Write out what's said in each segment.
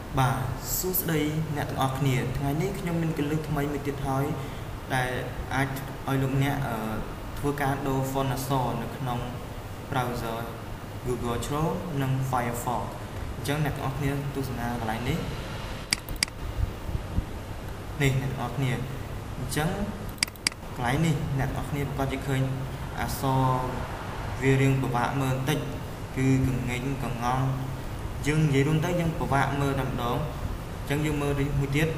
បាទសួស្តីអ្នកទាំងអស់គ្នាថ្ងៃនេះខ្ញុំមានគន្លឹះថ្មីមួយទៀតហើយដែលអាចឲ្យលោកអ្នកធ្វើការដូរ font អក្សរនៅក្នុង browser Google Chrome និង Firefox អញ្ចឹងអ្នកទាំងអស់គ្នាទស្សនាកន្លែងនេះអ្នកទាំងអស់គ្នាអញ្ចឹងកន្លែងនេះអ្នកទាំងអស់គ្នាប្រកាសជាឃើញអក្សរវារៀងពិបាកមើលបន្តិចគឺកង្ងែងកង្ងង់យើងនិយាយរួមទៅយើងពិបាកមើលតែម្ដងអញ្ចឹងយើងមើលមួយទៀត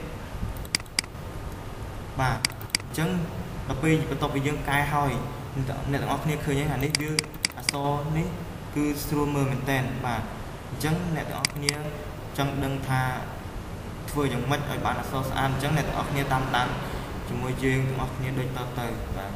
បាទអញ្ចឹងដល់ពេលបន្ទាប់ពីយើងកែហើយអ្នកទាំងអស់គ្នាឃើញហើយអានេះវាអក្សរនេះគឺស្រួលមើលមែនតើបាទអញ្ចឹងអ្នកទាំងអស់គ្នាចង់ដឹងថាធ្វើយ៉ាងម៉េចឲ្យបានអក្សរស្អាតអញ្ចឹងអ្នកទាំងអស់គ្នាតាមដានជាមួយយើងទាំងអស់គ្នាដូចតទៅបាទ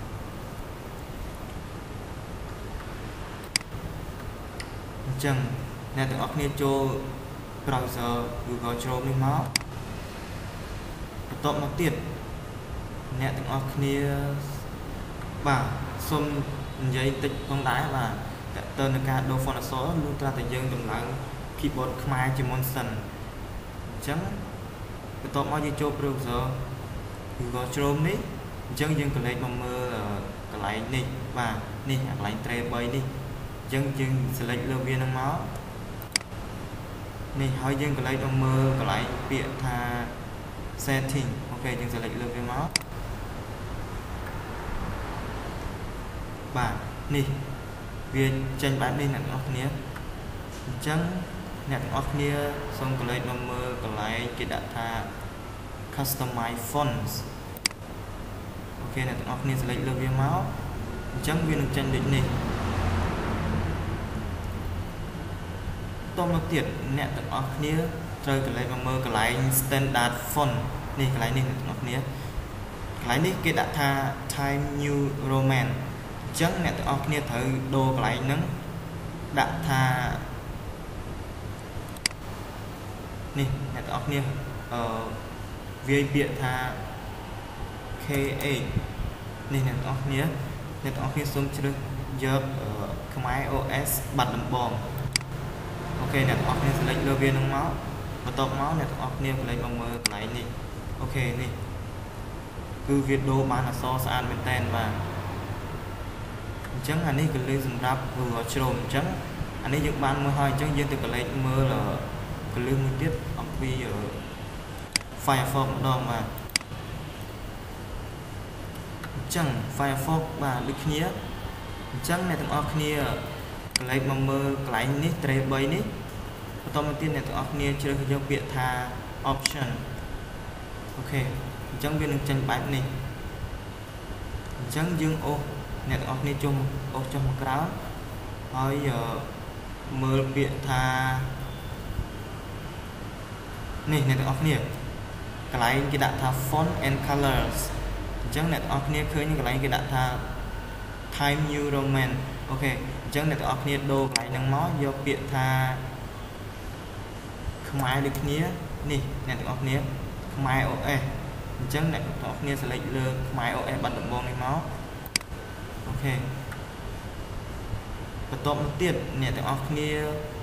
អញ្ចឹងអ្នកទាំងអស់គ្នាចូល browser Google Chrome នេះមកបន្ទាប់មកទៀតអ្នកទាំងអស់គ្នាបាទសូមនិយាយតិចផងដែរបាទតើតើនឹងការដូរ font អក្សរលុះត្រាតែយើងតម្លើង keyboard ខ្មែរជាមុនសិនអញ្ចឹងបន្ទាប់មកយើងចូល browser Google Chrome នេះអញ្ចឹងយើងកលេចមកមើលកន្លែងនេះបាទនេះកន្លែង tray 3នេះអញ្ចឹងយើង select លើវានឹងមកនេះហើយយើងកន្លែងមកមើលកន្លែងពាក្យថា setting អូខេយើង select លើវាមកបាទនេះវាចេញបែបនេះអ្នកទាំងអស់គ្នាអញ្ចឹងអ្នកទាំងអស់គ្នាសូមកន្លែងមកមើលកន្លែងគេដាក់ថា customize fonts អូខេអ្នកទាំងអស់គ្នា select លើវាមកអញ្ចឹងវានឹងចេញដូចនេះតមកទៀតអ្នកទាំងអស់គ្នាត្រូវកន្លែងមកមើលកន្លែង standard font នេះកន្លែងនេះអ្នកទាំងអស់គ្នាកន្លែងនេះគេដាក់ថា Times New Roman អញ្ចឹងអ្នកទាំងអស់គ្នាត្រូវដូរកន្លែងហ្នឹងដាក់ថានេះអ្នកទាំងអស់គ្នាវាយពាក្យថា K8 នេះអ្នកទាំងអស់គ្នាសូមជ្រើសយកខ្មែរ OS បាត់ដំបងអូខេអ្នកទាំងអស់គ្នា select លើវានឹងមកបន្ទាប់មកអ្នកទាំងអស់គ្នាកន្លែងមកមើលកន្លែងនេះអូខេនេះគឺវាដូរបានអក្សរស្អាតមែនតើបាទអញ្ចឹងអានេះគឺលើសម្រាប់ Google Chrome អញ្ចឹងអានេះយើងបានមើលហើយអញ្ចឹងយើងទៅកន្លែងមើលកន្លឹះមួយទៀតអំពី Firefox ម្ដងបាទអញ្ចឹង Firefox បាទដូចគ្នាអញ្ចឹងអ្នកទាំងអស់គ្នាកន្លែងមកមើលកន្លែងនេះ tray 3នេះបន្តមកទៀតអ្នកទាំងអស់គ្នាជ្រើសយកពាក្យថា option អូខេអញ្ចឹងវានឹងចេញបែបនេះអញ្ចឹងយើងអូសអ្នកទាំងអស់គ្នាចុះមកក្រោមហើយមើលពាក្យថានេះអ្នកទាំងអស់គ្នាកន្លែងគេដាក់ថា font and colors អញ្ចឹងអ្នកទាំងអស់គ្នាឃើញកន្លែងគេដាក់ថា Times New Roman អូខេអញ្ចឹងអ្នកទាំងអស់គ្នាដូរកន្លែងហ្នឹងមកយកពាក្យថាខ្មែរដូចគ្នានេះអ្នកទាំងអស់គ្នាខ្មែរ OS អញ្ចឹងអ្នកទាំងអស់គ្នា select លើខ្មែរ OS បាត់ដំបងនេះមកអូខេបន្ទាប់មកទៀតអ្នកទាំងអស់គ្នា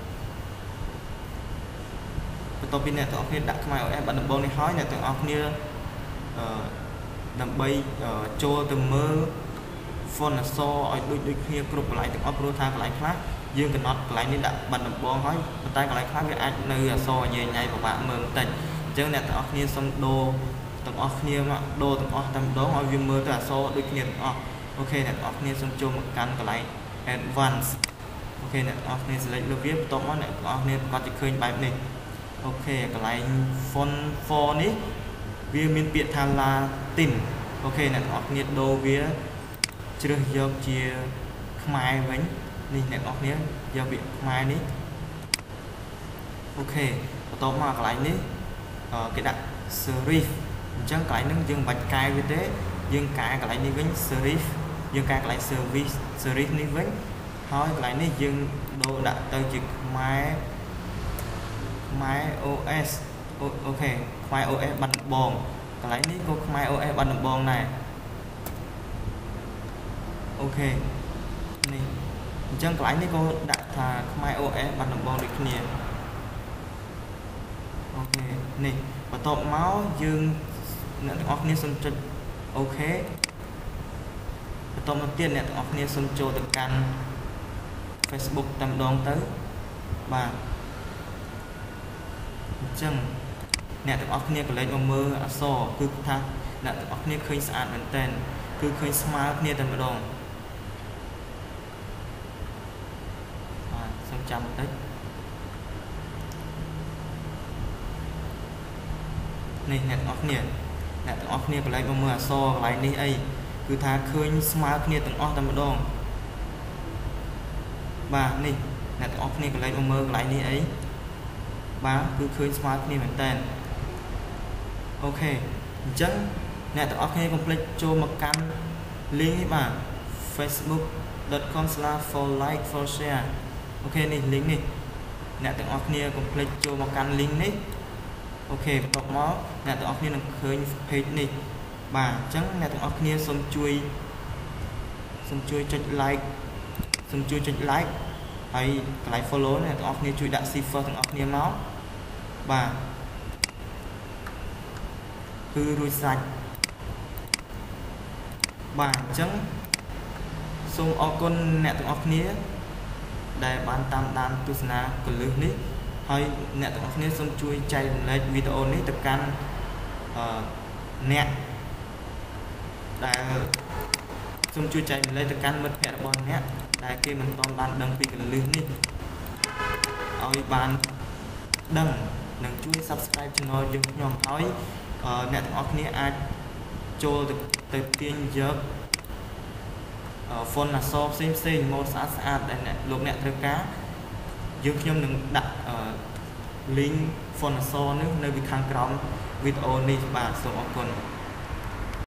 បន្ទាប់ពីអ្នកទាំងអស់គ្នាដាក់ខ្មែរ OS បាត់ដំបងនេះហើយអ្នកទាំងអស់គ្នាដើម្បីចូលទៅមើល font អក្សរឲ្យដូចគ្នាគ្រប់កន្លែងទាំងអស់ព្រោះថាកន្លែងខ្លះយើងកំណត់កន្លែងនេះដាក់បាត់ដំបងហើយប៉ុន្តែកន្លែងខ្លះវាអាចនៅអក្សរញ៉ៃពិបាកមើលបន្តិចអញ្ចឹងអ្នកទាំងអស់គ្នាសូមដូរទាំងអស់គ្នាមកដូរទាំងអស់តែម្ដងឲ្យវាមើលទៅអក្សរដូចគ្នាទាំងអស់អូខេអ្នកទាំងអស់គ្នាសូមចូលមកកាន់កន្លែង advance អូខេអ្នកទាំងអស់គ្នា select លើវាបន្ទាប់មកអ្នកទាំងអស់គ្នាប្រកាសជាឃើញបែបនេះអូខេកន្លែង font 4នេះវាមានពាក្យថា Latin អូខេអ្នកទាំងអស់គ្នាដូរវាជ្រើសយកជាខ្មែរវិញនេះអ្នកនរគ្នាយកពាក្យខ្មែរនេះអូខេបន្ទាប់មកកន្លែងនេះគេដាក់ serif អញ្ចឹងកន្លែងហ្នឹងយើងមិនបាច់កែវាទេយើងកែកន្លែងនេះវិញ serif យើងកែកន្លែង service serif នេះវិញហើយកន្លែងនេះយើងដូរដាក់ទៅជាខ្មែរ OS អូខេខ្មែរ OS បាត់ដំបងកន្លែងនេះក៏ខ្មែរ OS បាត់ដំបងដែរអូខេនេះអញ្ចឹងកន្លែងនេះក៏ដាក់ថាខ្មែរ OS បាត់ដំបងដូចគ្នា ok này và top máu dương nè từng óc nia xuân chụp ok và top đầu tiên nè từng óc nia xuân cho từ căn Facebook tam đong tới và chân nè từng óc nia của lấy mơ so cứ thang nè từng óc nia khơi sạch mình tên cứ khơi smart nia tam đong xong trăm tới này nè óc nia nè từng óc nia của lấy mơ so lại đi ấy cứ thà khơi smart nia từng óc tam đong và này nè từng óc nia của lấy mơ lại đi ấy ba cứ khơi smart nia mình tên ok chân nè tụi óc nia complete cho một căn link mà facebook.com/for like for share ok này link này nè tụi óc nia complete cho một căn link này ok đọc máu nè tụi óc nia đừng khơi page này và chân nè tụi óc nia xong chui cho like xong chui cho like hay like follow nè tụi óc nia chui đặt cipher tụi óc nia máu và cứ đuôi sạch và trắng xong ở con nẹt ọc nia để bán tam đan tu sna của lưới ní hay nẹt ọc nia xong chui chạy lên video ní tập can nẹt để xong chui chạy lên tập can mất hẹn bọn nẹt để kia mình toàn bán đăng vì cái lưới ní ở bán đăng đừng chui subscribe channel dùng nhóm thói nè từng óc nia ai cho từ tiên giấc phone là so xem một xã để nè lúc nè thưa cá dương nhóm đừng đặt link phone là so nước nơi bị khang còng video này và số óc con